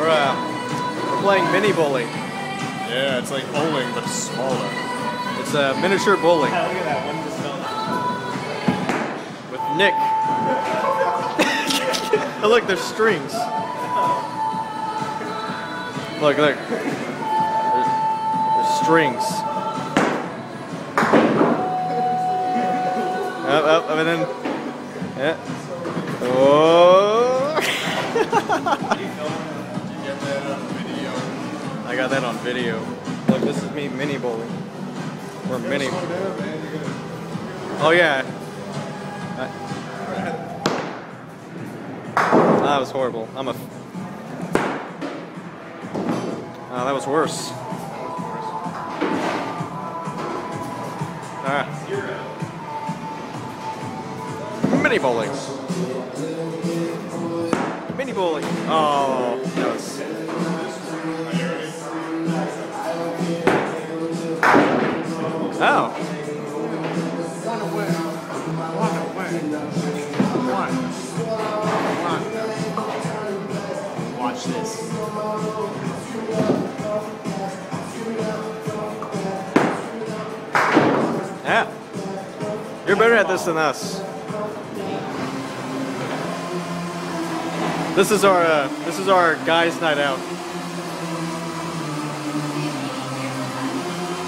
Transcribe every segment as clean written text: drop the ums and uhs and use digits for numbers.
We're playing mini bowling. Yeah, it's like bowling, but smaller. It's miniature bowling. Look at that one just fell. With Nick. Oh, look, there's strings. Look. There's strings. Up, and then. Yeah. Oh. Did you get that on video? I got that on video. Look, this is me mini bowling. We're mini. Oh yeah. That was horrible. Oh, that was worse. Alright. Mini bowling. Mini bowling. Oh, that was. Oh. Watch this. Yeah. You're better at this than us. This is our guys' night out.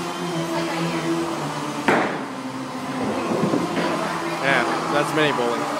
Yeah, that's mini bowling.